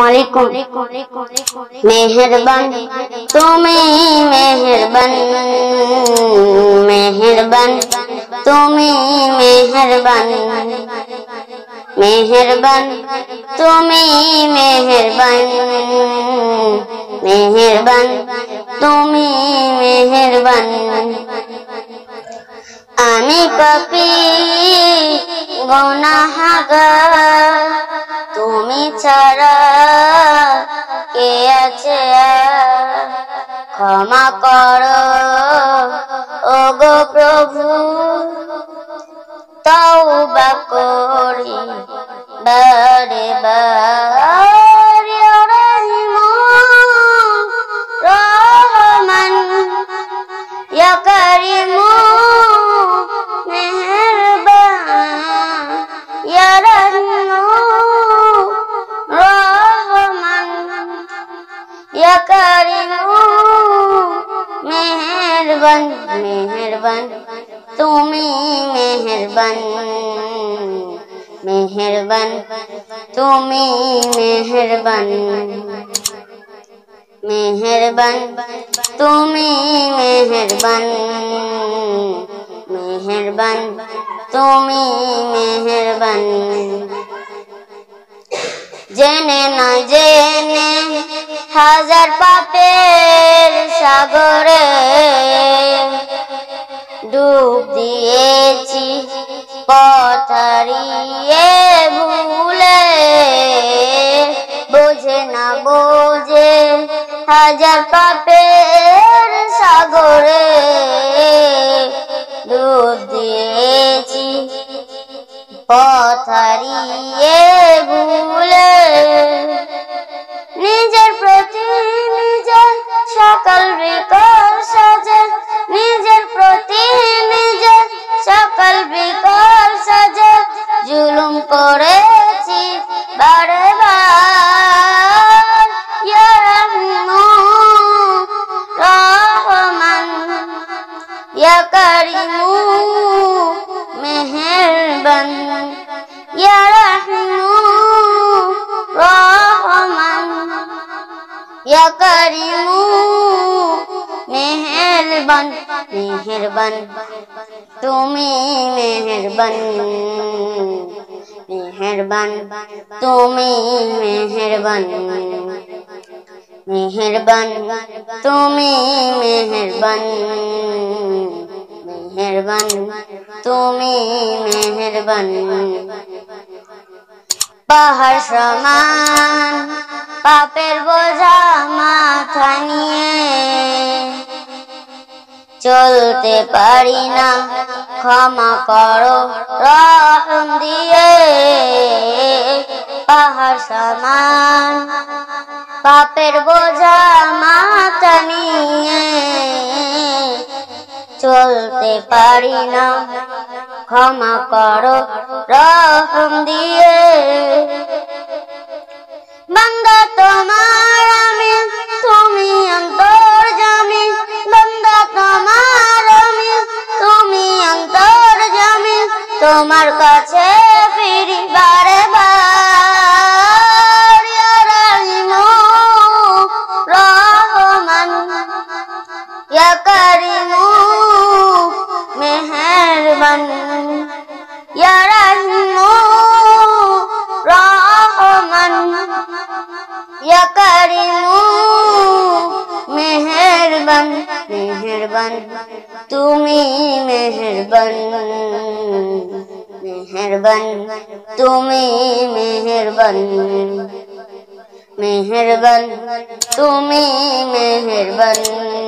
अस्सलामुअलैकुम। मेहरबान तुम्हें मेहरबान, मेहरबान तुम्हें मेहरबान, मेहरबान तुम्हें मेहरबान, मेहरबान तुम्हें मेहरबान। आमी पापी गुनाहगार, তুমি ছাড়া কে আছে ক্ষমা করো ওগো প্রভু, তওবা করি বারে বার। ইয়া রহিম রহমান, ইয়া করিম মেহেরবান, ইয়া রহিম या करीम मेहरबान, मेहरबान तुम्हें मेहरबान, मेहरबान तुम्हें मेहरबान, मेहरबान तुम्हें मेहरबान, मेहरबान तुम्हें मेहरबान। जेने ना जेने হাজার পাপের সাগরে ডুব দিয়েছি, পথ হারিয়ে ভুলে, বোঝে না বোঝে হাজার পাপের সাগরে ডুব দিয়েছি, পথ হারিয়ে ভুলে। নিজের প্রতি নিজের সকাল বিকাল সাজে, নিজের প্রতি নিজের সকাল বিকাল সাজে, জুলুম করেছি বারে বার। ইয়া রহিম রহমান, ইয়া করিম মেহেরবান, ইয়া রহিম রহমান, या करीम मेहरबान, मेहरबान तुम्हें मेहरबान, मेहरबान तुम्हें मेहरबान, मेहरबान तुम्हें मेहरबान, मेहरबान तुम्हें मेहरबान। পাহাড় সমান পাপের বোঝা মাথা নিয়ে চলতে পারি না, ক্ষমা করো রহম দিয়ে। পাহাড় সমান পাপের বোঝা মাথা নিয়ে চলতে পারি না, ক্ষমা করো রহম দিয়ে। বান্দা তোমার আমি, তুমি অন্তর্যামী, বান্দা তোমার আমি, তুমি অন্তর্যামী, তোমার কাছে ফিরি বারে বার। ইয়া রহিম রহমান, ইয়া করিম মেহেরবান, ইয়া রহিম রহমান, ইয়া করিম মেহেরবান, মেহেরবান তুমি মেহেরবান, মেহেরবান তুমি মেহেরবান, মেহেরবান তুমি মেহেরবান,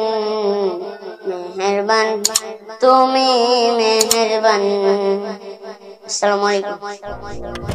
মেহেরবান তুমি মেহেরবান। अस्सलामु अलैकुम।